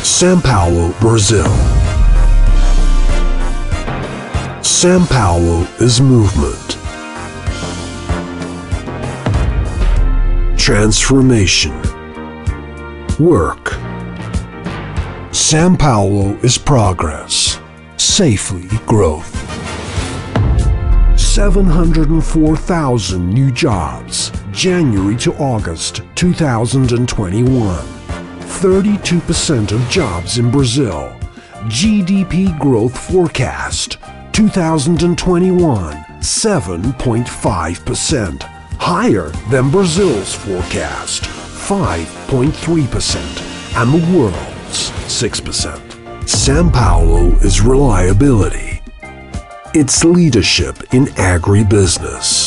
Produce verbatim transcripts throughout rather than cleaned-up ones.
São Paulo, Brazil. São Paulo is movement, transformation, work. São Paulo is progress, safely growth. seven hundred four thousand new jobs, January to August two thousand twenty-one. thirty-two percent of jobs in Brazil. G D P growth forecast two thousand twenty-one, seven point five percent. Higher than Brazil's forecast, five point three percent, and the world's six percent. São Paulo is reliability. It's leadership in agribusiness.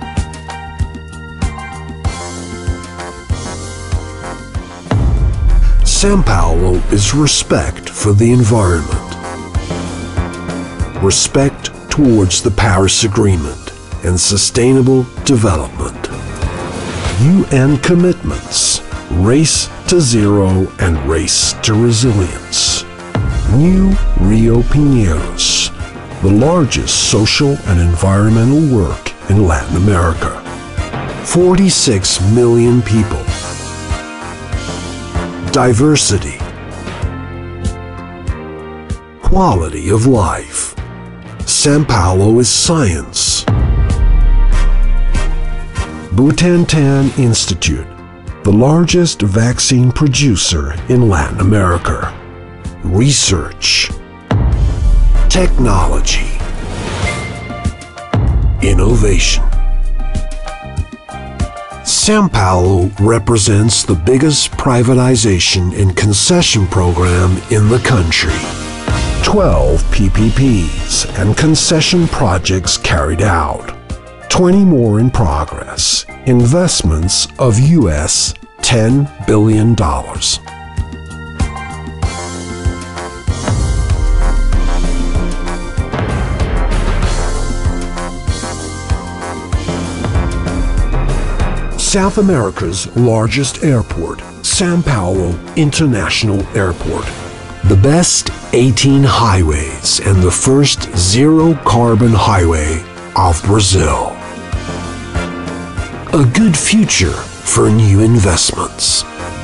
São Paulo is respect for the environment, respect towards the Paris Agreement and sustainable development. U N commitments, race to zero and race to resilience. New Rio Pinheiros, the largest social and environmental work in Latin America. forty-six million people. Diversity. Quality of life. São Paulo is science. Butantan Institute, the largest vaccine producer in Latin America. Research. Technology. Innovation. São Paulo represents the biggest privatization and concession program in the country. twelve P P Ps and concession projects carried out. twenty more in progress. Investments of U S ten billion dollars. South America's largest airport, São Paulo International Airport. The best eighteen highways and the first zero-carbon highway of Brazil. A good future for new investments.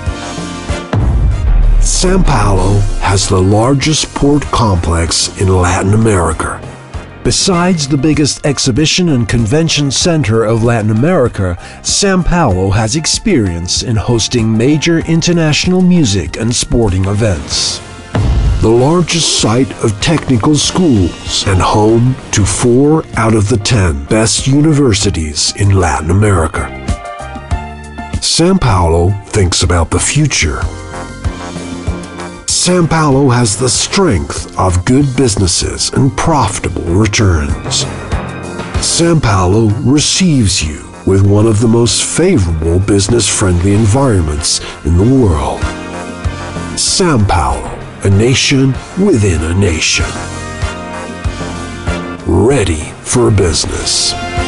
São Paulo has the largest port complex in Latin America. Besides the biggest exhibition and convention center of Latin America, São Paulo has experience in hosting major international music and sporting events. The largest site of technical schools and home to four out of the ten best universities in Latin America. São Paulo thinks about the future. São Paulo has the strength of good businesses and profitable returns. São Paulo receives you with one of the most favorable business-friendly environments in the world. São Paulo, a nation within a nation. Ready for business.